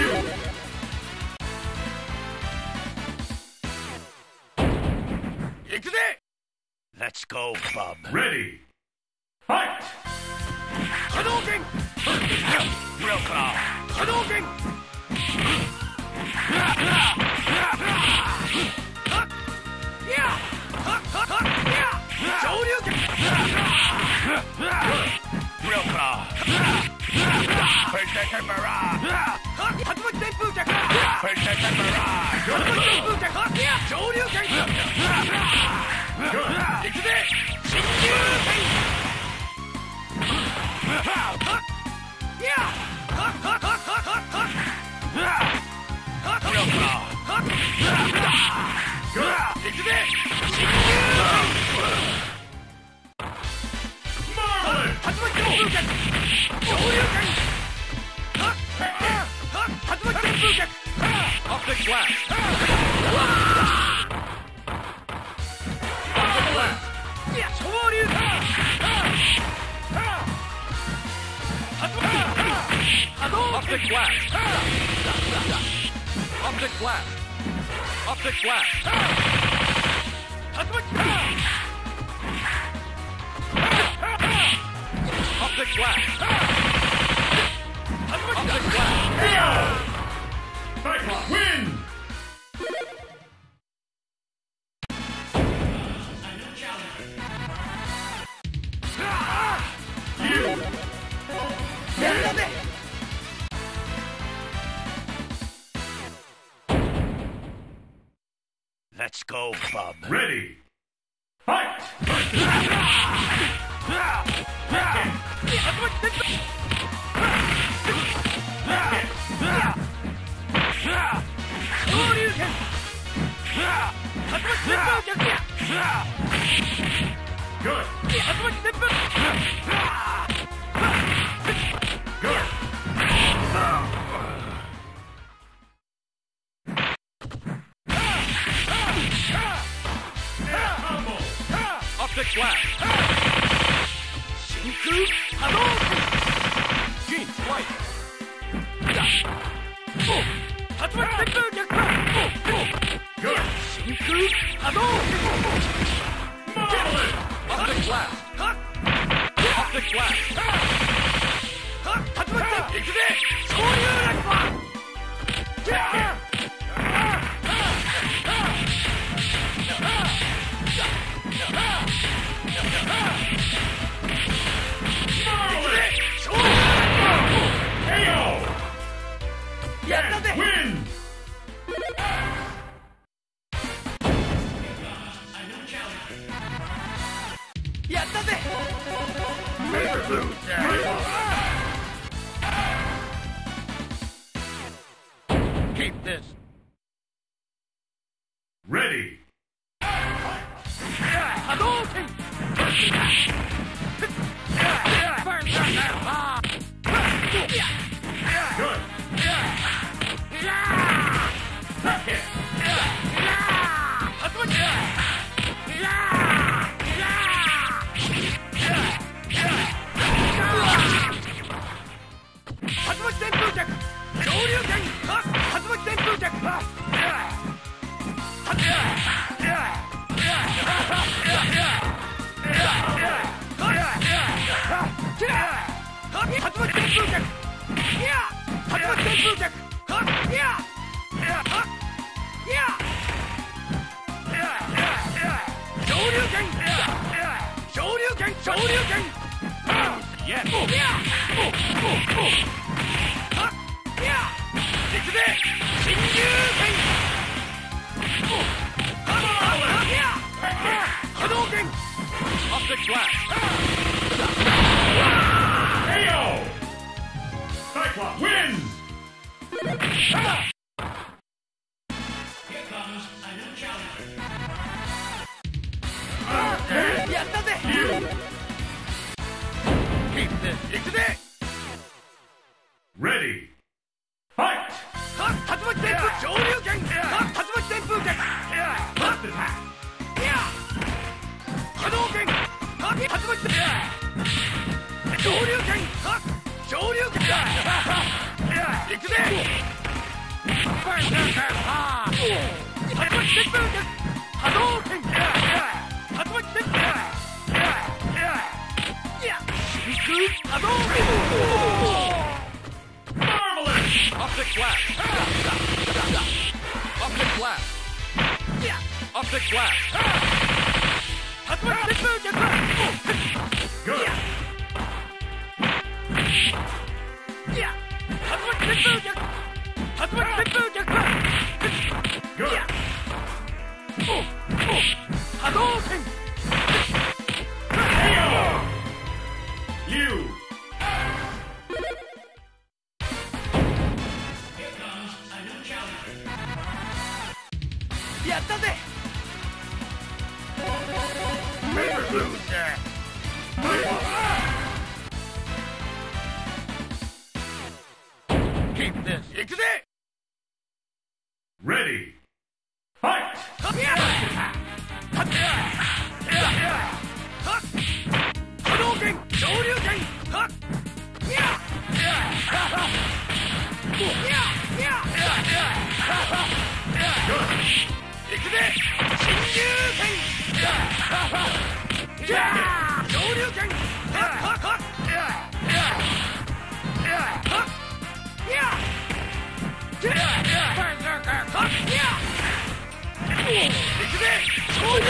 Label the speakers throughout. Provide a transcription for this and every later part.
Speaker 1: 行くぜ。 Let's go, Bob.
Speaker 2: Ready. Fight.
Speaker 1: 波動拳。Real claw. 波動拳。上流拳。Real claw. Protect barrage. 竜巻旋風脚。Protect barrage. 竜巻旋風脚。上流拳。行くぜ。進入拳。行くぜ。進入拳。竜巻旋風脚。上流拳。竜巻旋風脚。Optic blast. Optic blast. 昇竜拳。Optic blast. Optic blast. Optic blast. Optic blast. Optic blast.
Speaker 2: KO. Cyclops win.
Speaker 1: Let's go, Bob.
Speaker 2: Ready. Fight. Good. Good.
Speaker 1: Optic blast. Shinku Hadouken. Gene Flight. Hatsumachi Senpu Gyaku.
Speaker 2: Good.
Speaker 1: Shinku Hadouken.
Speaker 2: Marvelous.
Speaker 1: Optic blast. Optic blast. Hatsumachi. 行くぜ。昇竜落馬。やったぜ。
Speaker 2: Win.
Speaker 1: やったぜ。 Keep this.
Speaker 2: Ready.
Speaker 1: Hadouken. Burn that.
Speaker 2: Good. Back it. Optic blast. KO. Cyclops wins. Here comes a new challenger.
Speaker 1: やったぜ。Keep this. 行くぜ。
Speaker 2: Ready. Fight.
Speaker 1: 竜巻旋風上流拳。竜巻旋風脚。
Speaker 2: First attack.
Speaker 1: 波動拳。竜巻上流拳。上流拳。行くぜ。
Speaker 2: Marvelous!
Speaker 1: Optic flash! Optic flash! Optic flash!
Speaker 2: Good! Good! KO! You!
Speaker 3: Here comes a new challenger.
Speaker 1: やったぜ
Speaker 2: Paper Blue!
Speaker 1: Keep this 行くぜ
Speaker 2: Ready! Fight!
Speaker 1: 波動拳上流拳はっ行くぜ新竜拳上流拳行くぜ上流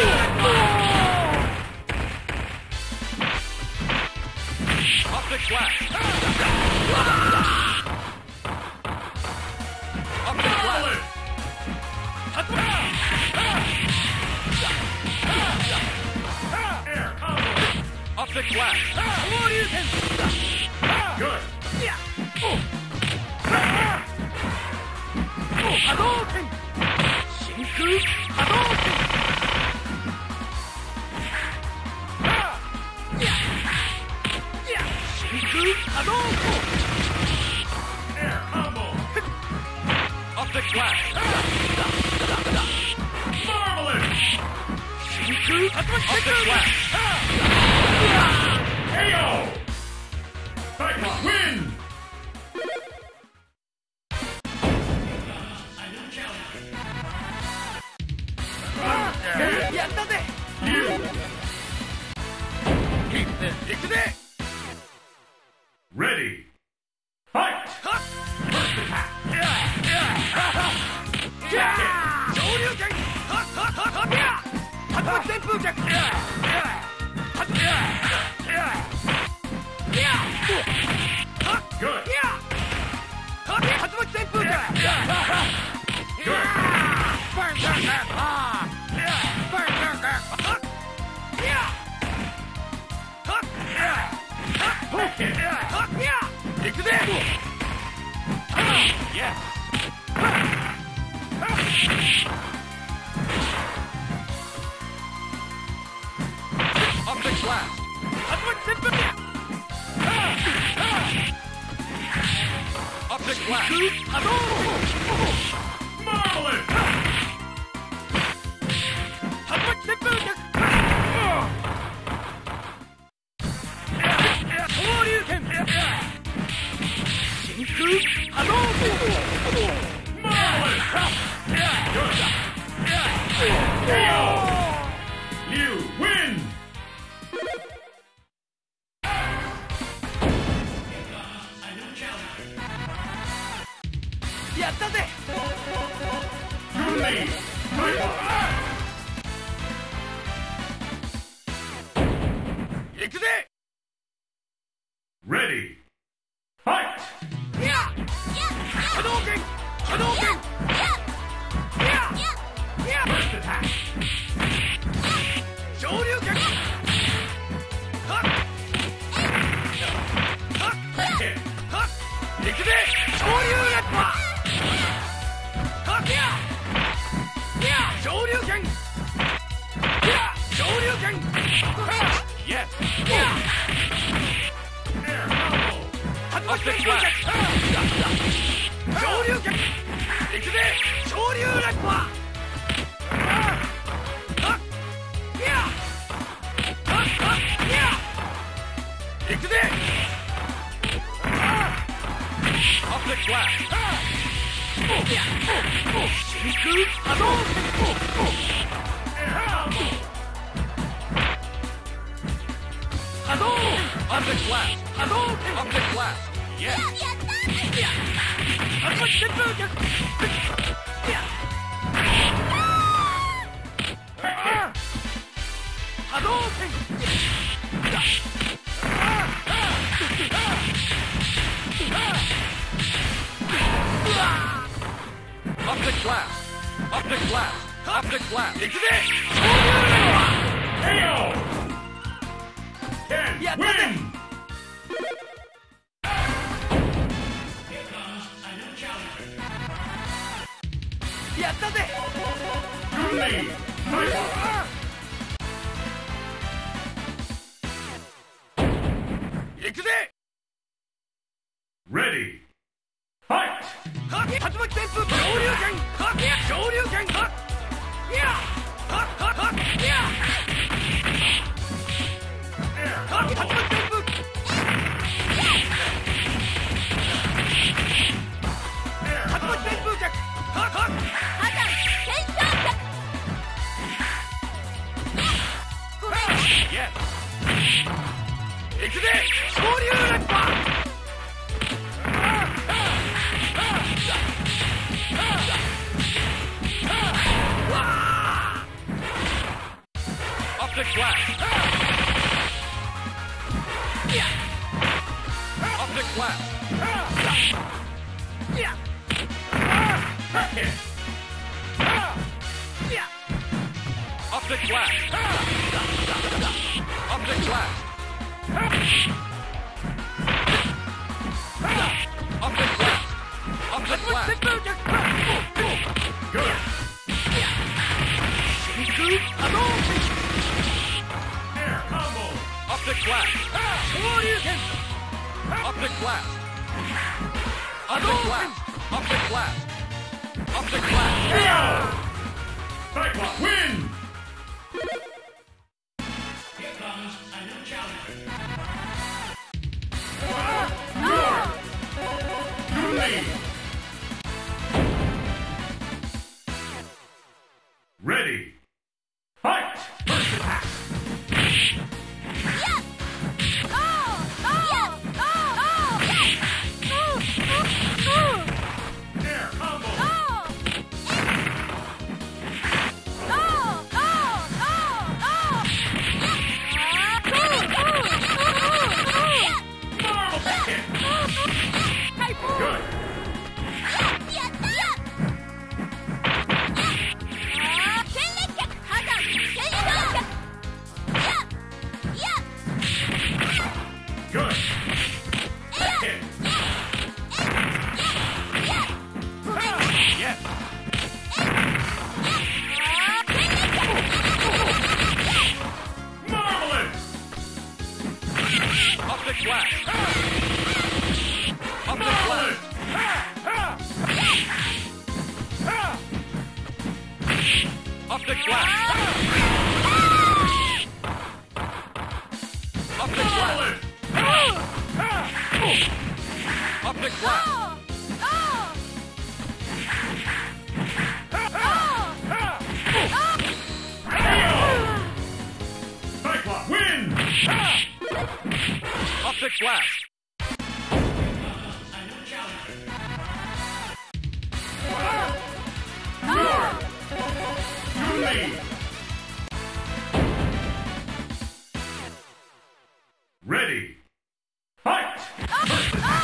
Speaker 1: Optic flash! Optic flash!
Speaker 2: Air combo!
Speaker 1: Optic flash!
Speaker 2: Good!
Speaker 1: Hadouken! Shinku Hadouken! Shinku Hadouken!
Speaker 2: Air combo!
Speaker 1: Optic flash!
Speaker 2: Marvelous!
Speaker 1: Shinku Optic flash!
Speaker 2: KO! Cyclops win!
Speaker 3: A new challenger.
Speaker 1: やったぜ
Speaker 2: You!
Speaker 1: Keep this 行くぜ
Speaker 2: Ready! Fight!
Speaker 1: はっ
Speaker 2: First attack!
Speaker 1: 上流拳はっはっはっはっ竜巻旋風脚
Speaker 2: Good!
Speaker 1: 竜巻旋風脚
Speaker 2: Good!
Speaker 1: 行くぜ Yes! Optic blast! 竜巻旋風脚 Optic blast!
Speaker 2: Marvelous!
Speaker 1: 竜巻旋風脚昇竜拳真空波動拳
Speaker 2: Marvelous! Good! KO! You win!
Speaker 3: Here comes a new challenger.
Speaker 1: やったぜ
Speaker 2: You lead! Cyclops!
Speaker 1: 行くぜ
Speaker 2: Ready! Fight!
Speaker 1: 波動拳波動拳
Speaker 2: First attack!
Speaker 1: 上流拳はっ
Speaker 2: Hit!
Speaker 1: はっ行くぜ昇竜レッパはっ上流拳上流拳 Yes!
Speaker 2: Air combo!
Speaker 1: 竜巻旋風脚上流拳行くぜ昇竜レッパ行くぜ Optic flash! 真空波動波動 Object blast 波動 Object blast Yes 波動旋風脚波動拳 Optic blast! Optic blast! Optic blast! 行くぜ
Speaker 2: KO! Ken
Speaker 1: やったぜ
Speaker 2: win!
Speaker 3: Here comes a new challenger.
Speaker 1: やったぜ
Speaker 2: You lead! Fight one!
Speaker 1: 行くぜ
Speaker 2: Ready! Fight!
Speaker 1: はっ竜巻旋風上流拳はっ上流拳はっいやはっはっはっいやはっ竜巻旋風竜巻旋風脚はっはっYes 行くぜ上流落下Optic blast! Optic blast!
Speaker 2: Back kick!
Speaker 1: Optic blast! Optic blast! Optic blast! Optic blast!
Speaker 2: Good! Air combo!
Speaker 1: Optic blast! Optic blast! Optic blast! Optic blast! Optic blast!
Speaker 2: KO! Cyclops win!
Speaker 3: Here comes a new challenger.
Speaker 2: You lead! Ready! Fight! First attack! Air combo! Marvel kick! Good! Good! Back kick!
Speaker 1: Yes!
Speaker 2: Marvelous!
Speaker 1: Optic blast! Optic blast! Optic blast! Optic blast! Optic blast!
Speaker 2: Cyclops win!
Speaker 1: Optic blast!
Speaker 3: A new challenger.
Speaker 2: You lead! Ready! Fight! First attack!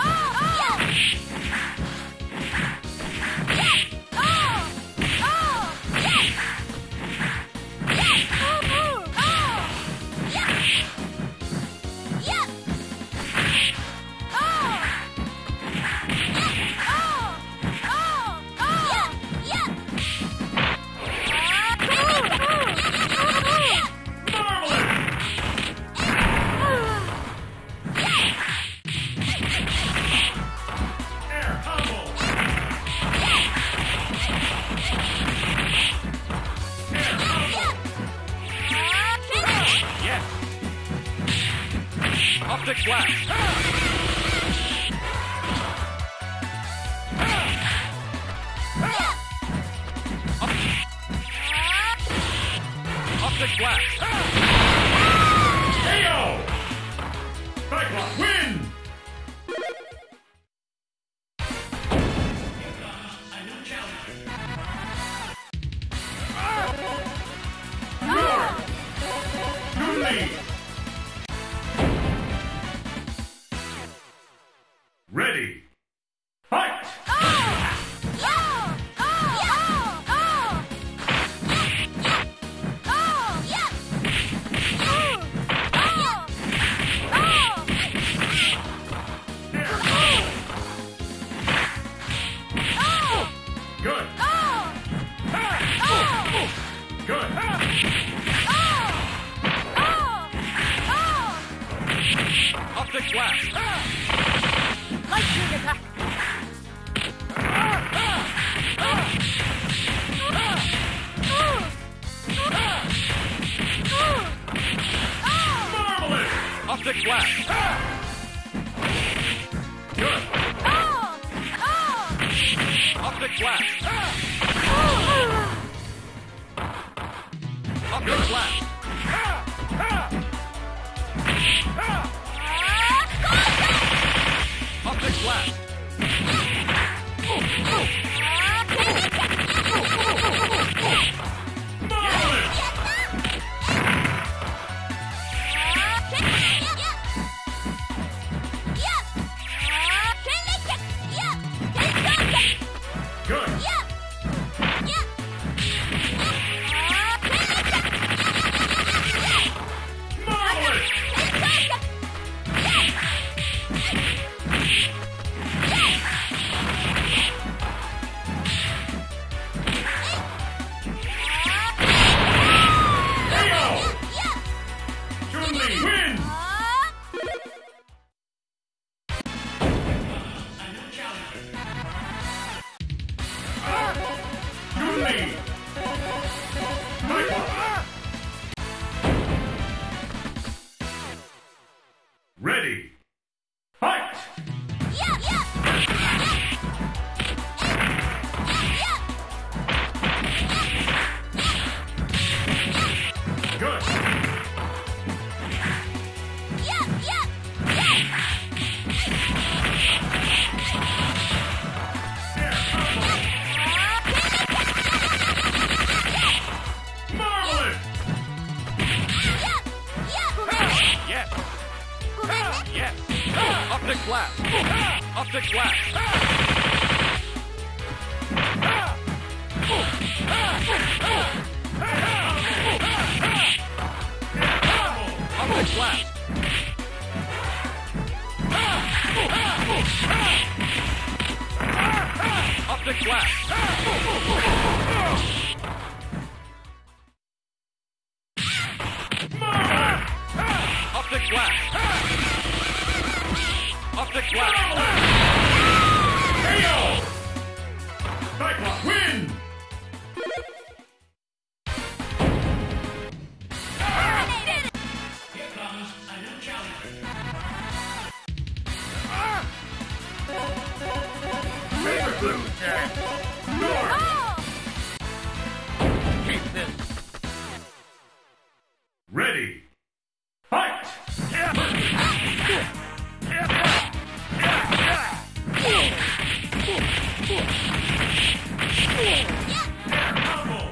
Speaker 2: Air combo! Air combo!
Speaker 1: Yes! Optic blast! Flash.
Speaker 2: KO! Cyclops win!
Speaker 3: Here comes a new challenger.
Speaker 2: You lead! Ready! Fight! Good! Good!
Speaker 1: Optic Flash.
Speaker 4: Lightning attack!
Speaker 2: Marvelous!
Speaker 1: Optic Flash.
Speaker 2: Good!
Speaker 1: Optic Flash. Optic Flash. Optic Flash.
Speaker 2: Marvelous! Good! Marvelous! KO! Chun-Li win!
Speaker 3: A new challenger.
Speaker 2: Chun-Li! Cyclops! Ready! Fight! Good! Marvelous!
Speaker 1: Yes. Yes. Optic Flash. Optic Flash. Optic Flash. Optic Flash.
Speaker 2: Marvelous!
Speaker 1: Optic Flash. Optic Flash.
Speaker 2: KO! Cyclops win!
Speaker 3: Here comes a new challenger.
Speaker 2: Paper Blue Jack! North!
Speaker 1: Keep this.
Speaker 2: Ready! Fight! Combo!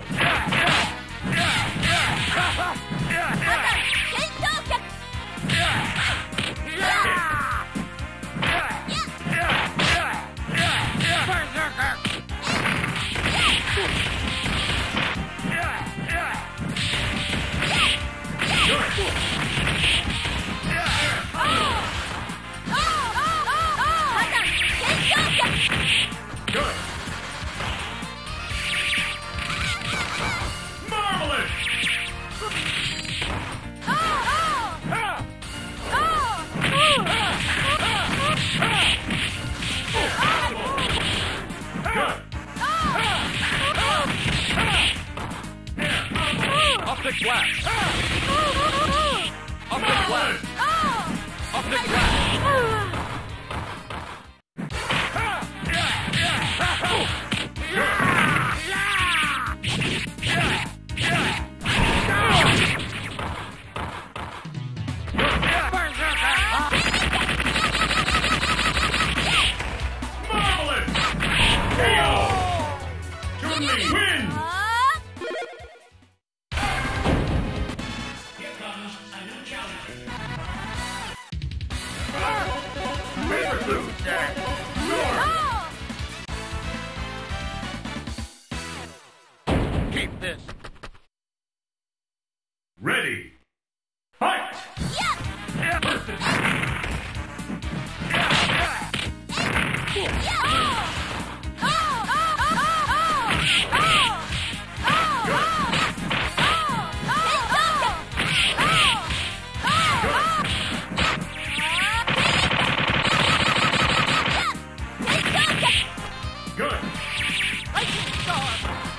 Speaker 2: Good.
Speaker 4: Lightning storm.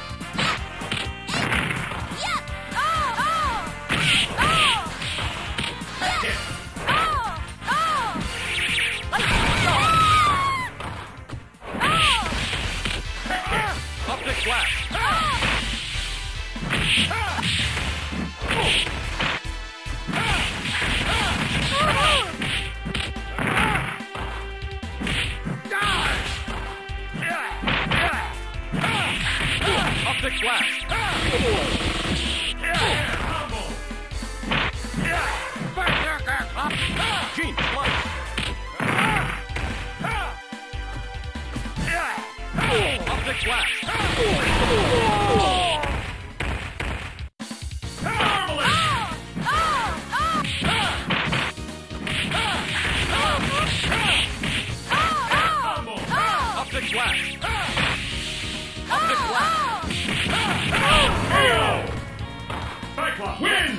Speaker 2: Hit.
Speaker 1: Optic blast. Optic blast. Gene slice. Optic blast. Optic blast. Optic blast.
Speaker 2: KO! Cyclops wins!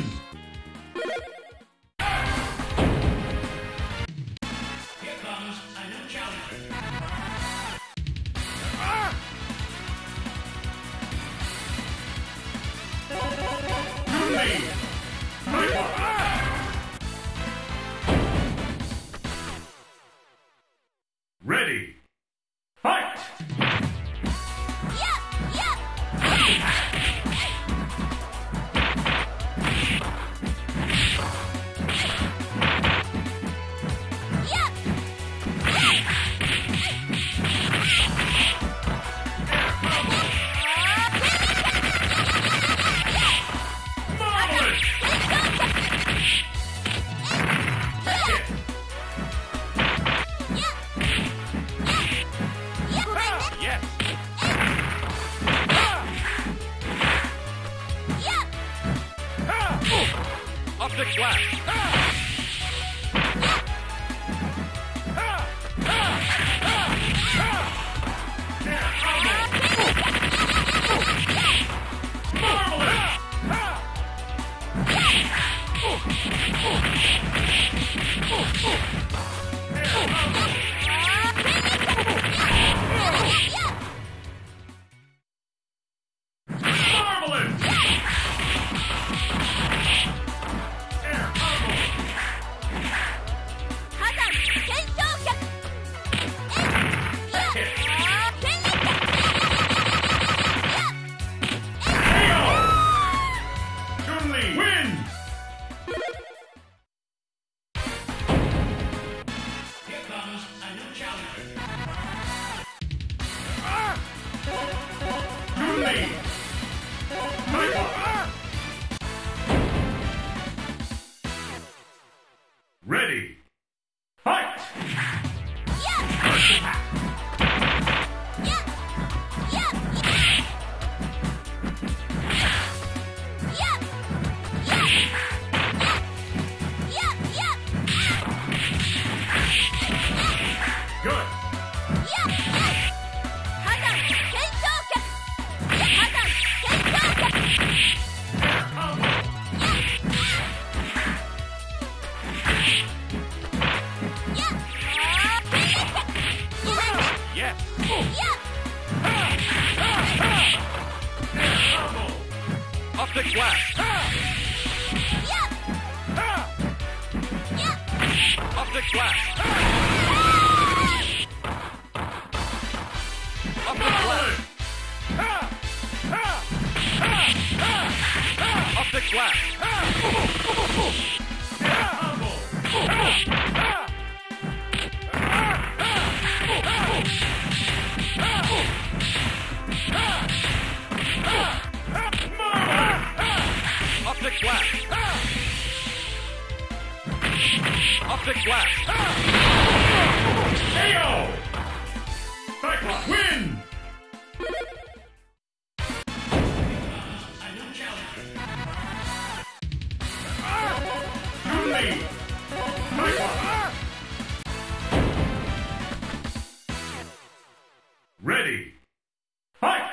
Speaker 3: Here comes a new challenger.
Speaker 2: Chun-Li! Cyclops! Ready! Fight! Marvelous!
Speaker 1: Yes. Optic blast.
Speaker 2: Marvelous! Air combo! KO! Chun-Li wins!
Speaker 3: Here comes a new challenger.
Speaker 2: Chun-Li! Cyclops! Ready! Fight! Good! Air combo!
Speaker 1: Yes.
Speaker 2: Air combo!
Speaker 1: Optic blast. Optic blast. Optic blast. Optic blast.
Speaker 2: Air combo! Marvelous!
Speaker 1: Optic blast. Optic blast.
Speaker 2: KO! Cyclops wins!
Speaker 3: A new challenger.
Speaker 2: Chun-Li! Cyclops! Ready. Fight!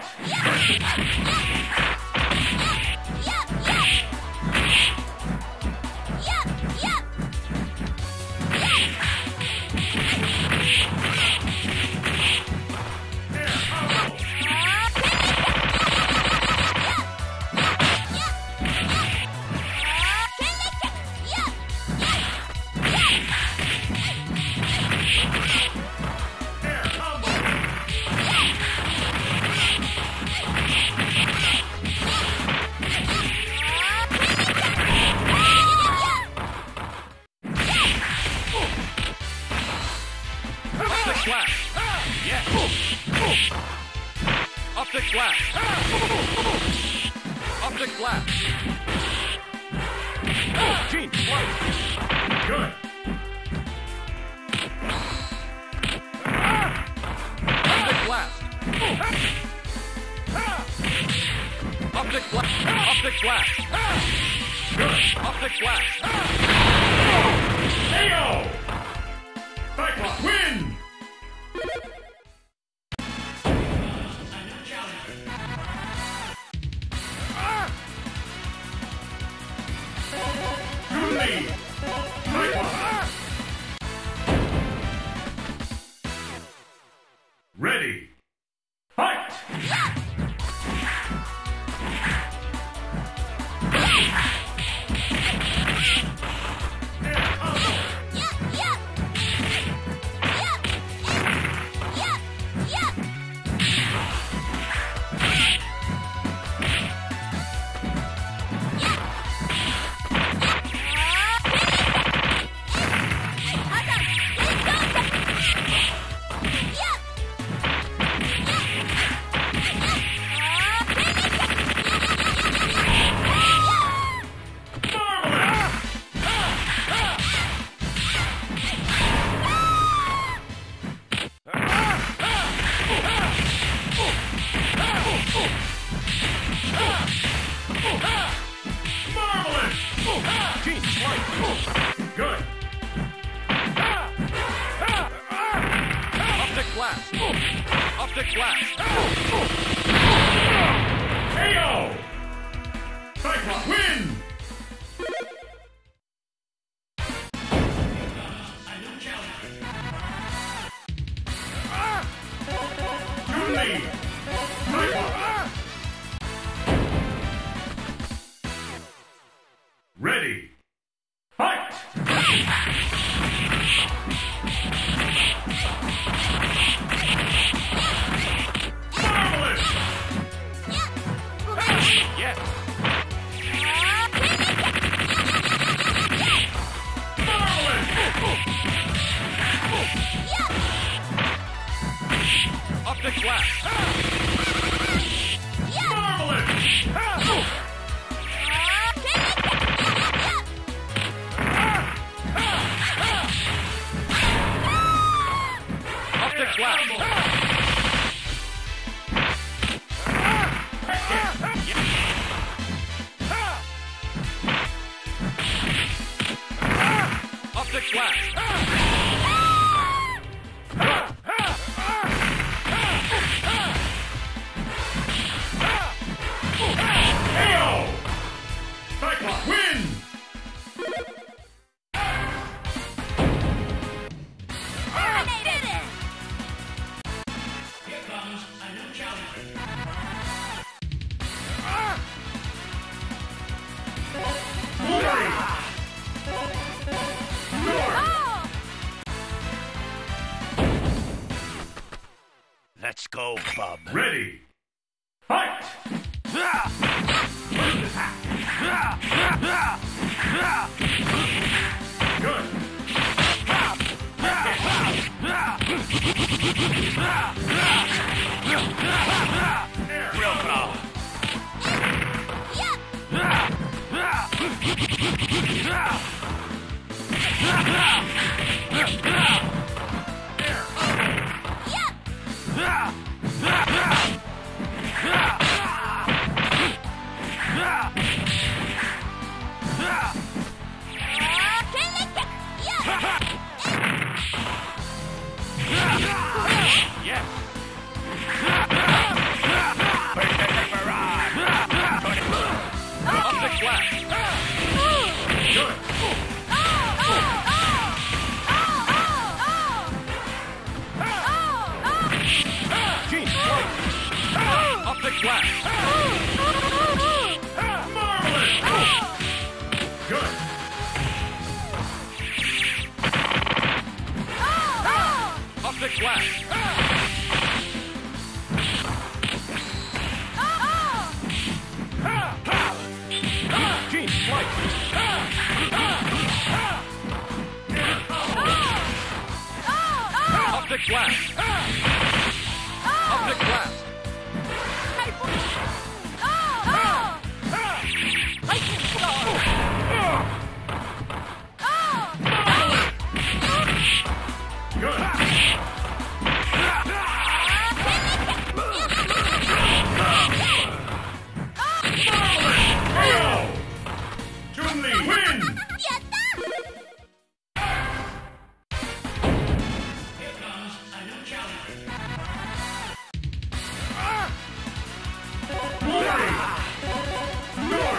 Speaker 1: Optic blast! Optic blast! Gene, blast!
Speaker 2: Good.
Speaker 1: Optic blast! Optic blast! Optic blast!
Speaker 2: Good.
Speaker 1: Optic blast!
Speaker 2: KO! Cyclops win! Lead. Cyclops. Ready. Fight! Marvelous!
Speaker 1: Gene, slice!
Speaker 2: Good.
Speaker 1: Optic blast! Optic blast!
Speaker 2: KO! Cyclops win! You lead. Cyclops. Ready. Fight! Marvelous!
Speaker 1: Yes!
Speaker 2: Marvelous!
Speaker 1: Optic blast!
Speaker 2: Marvelous!
Speaker 1: Optic blast! Optic blast!
Speaker 2: KO! Cyclops win!
Speaker 3: Here comes a new challenger.
Speaker 2: Glory! North!
Speaker 1: Let's go, bub.
Speaker 2: Ready. Fight! Good.
Speaker 1: Real power. Yes. Optic Flash.
Speaker 2: Marvelous! Good.
Speaker 1: Optic Flash. Gene Flight. Optic Flash. Optic Blast.
Speaker 4: Lightning Storm.
Speaker 2: Good. KO! Chun-Li win!
Speaker 3: Here comes a new challenger.
Speaker 2: Ready! North!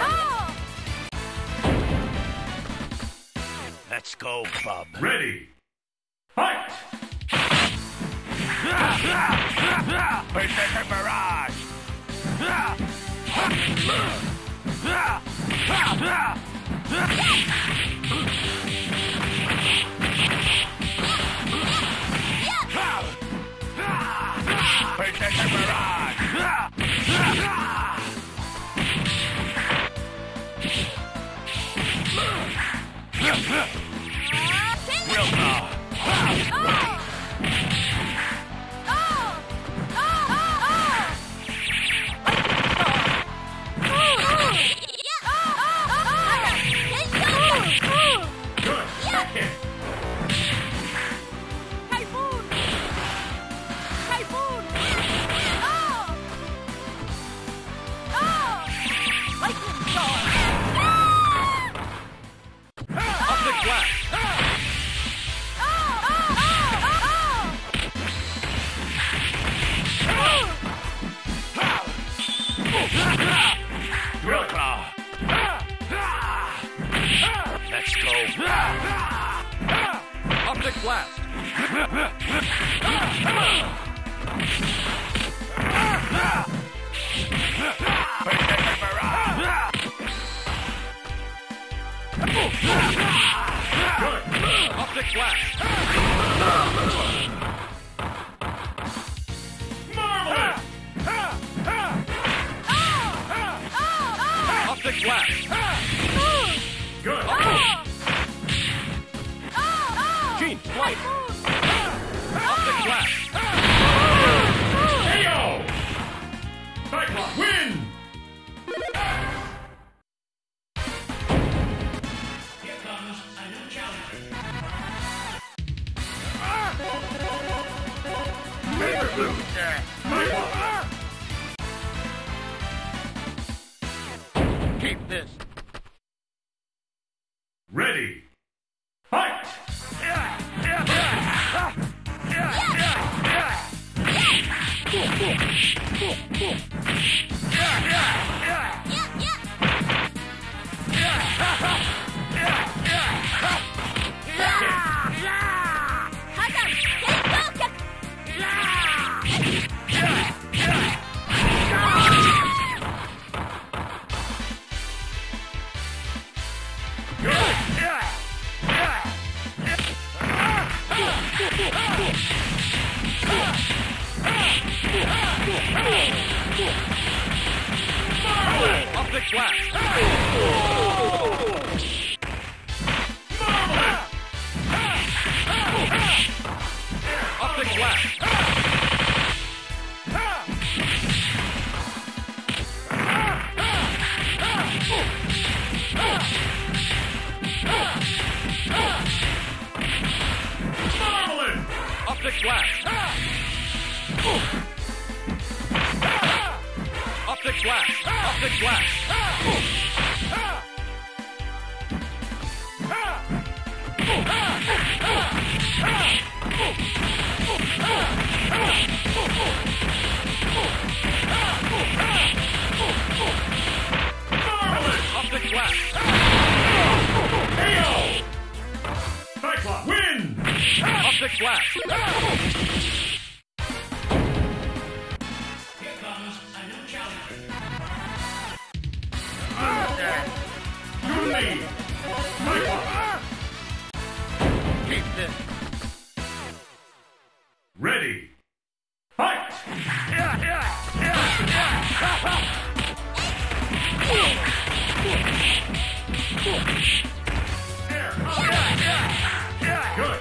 Speaker 1: Let's go, Bub.
Speaker 2: Ready! Fight!
Speaker 1: Protect Barrage. Protect Barrage. Real power.
Speaker 2: Good! Back hit!
Speaker 4: Typhoon! Typhoon! Lightning Storm!
Speaker 1: Optic Flash. Real power. Let's go. Optic Blast. Protect Barrage.
Speaker 2: Good!
Speaker 1: Optic Flash.
Speaker 2: Marvelous!
Speaker 1: Optic Flash.
Speaker 2: Good!
Speaker 1: Gene Flight. Optic Flash.
Speaker 2: KO! Cyclops win!
Speaker 3: Here comes a new challenger.
Speaker 2: Paper Blue! Cyclops!
Speaker 1: Keep this.
Speaker 2: Ready! Fight!
Speaker 1: Optic Flash. Optic Flash.
Speaker 2: Marvelous!
Speaker 1: Optic Flash. Optic Flash. Optic Flash.
Speaker 2: Marvelous!
Speaker 1: Optic Flash.
Speaker 2: KO! Cyclops win!
Speaker 1: Optic Flash.
Speaker 3: Here comes a new challenger.
Speaker 2: lead. Cyclops.
Speaker 1: Keep this.
Speaker 2: Ready. Fight! Good.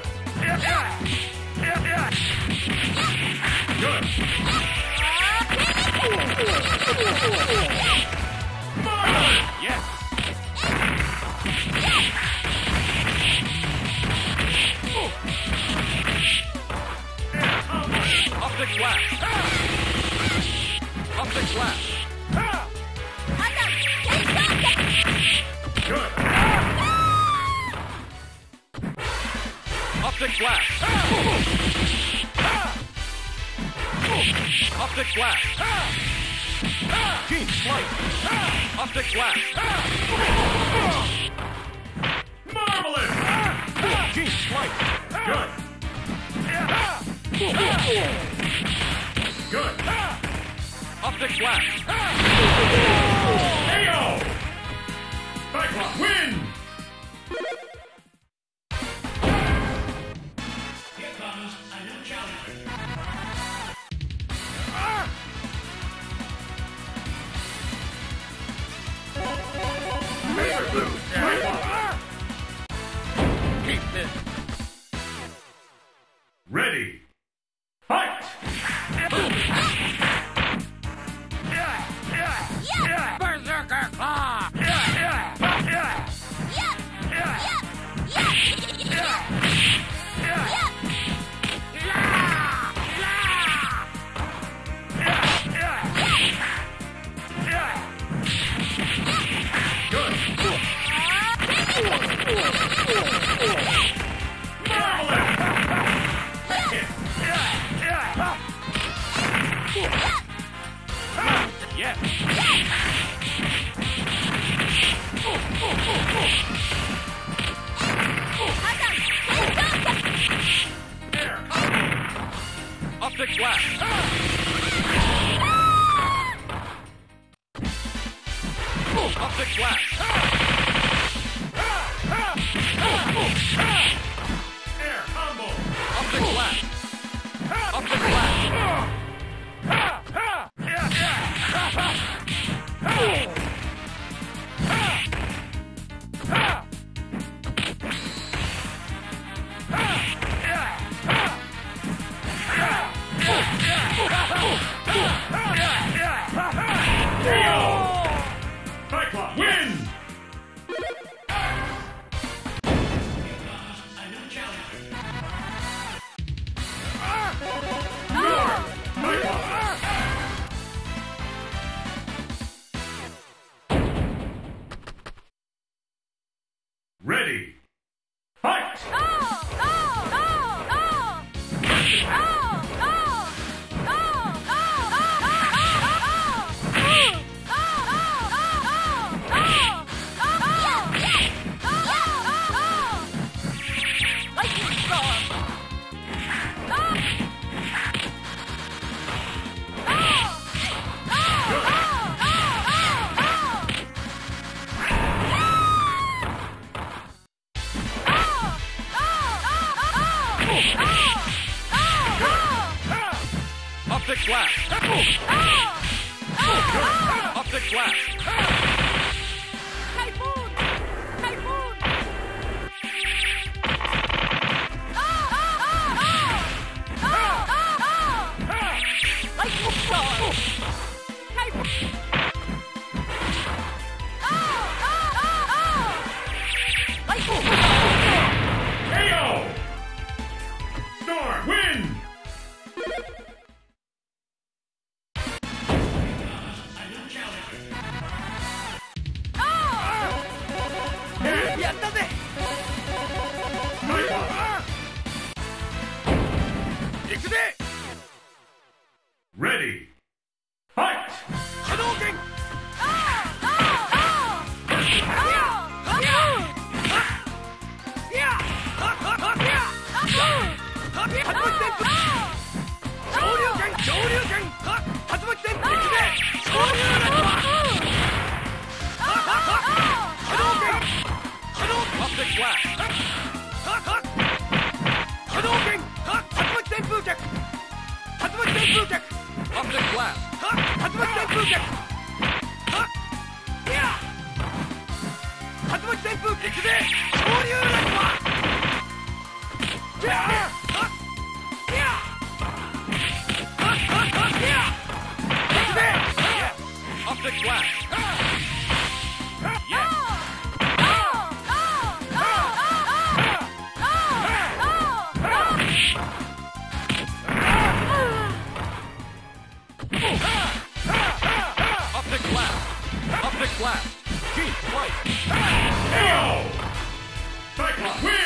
Speaker 2: Good. Marvelous!
Speaker 1: Yes. Optic flash. Optic flash.
Speaker 2: Good.
Speaker 1: Optic flash. Optic flash. Team flight. Optic flash.
Speaker 2: Marvelous!
Speaker 1: Team flight.
Speaker 2: Good. Good.
Speaker 1: Optic flash.
Speaker 2: KO! Cyclops win!
Speaker 3: Here comes a new challenger.
Speaker 2: Paper blue. Cyclops.
Speaker 1: Keep this.
Speaker 2: Ready. Fight!
Speaker 1: Berserker claw.
Speaker 2: Good. Marvelous! Hit.
Speaker 1: Yes.
Speaker 2: There.
Speaker 1: Optic flash. Optic flash.
Speaker 2: Air combo.
Speaker 1: Optic flash. Optic flash.
Speaker 2: KO! Cyclops win!
Speaker 3: Here comes a new challenger.
Speaker 2: Cyclops. Ready. Fight!
Speaker 4: Lightning storm.
Speaker 1: Optic flash. Optic flash.
Speaker 4: Typhoon. Typhoon. Lightning storm. Typhoon. Lightning storm.
Speaker 2: KO! Storm win!
Speaker 3: A new challenger.
Speaker 1: やったぜ。
Speaker 2: Cyclops.
Speaker 1: 行くぜ。
Speaker 2: Ready.
Speaker 1: 旋風脚
Speaker 3: Optic blast.
Speaker 1: 竜巻旋風脚いや竜巻旋風脚で昇竜落馬いやいやいや
Speaker 3: Optic blast. Yes. Optic blast. Optic blast. Team fight.
Speaker 2: KO! Cyclops wins!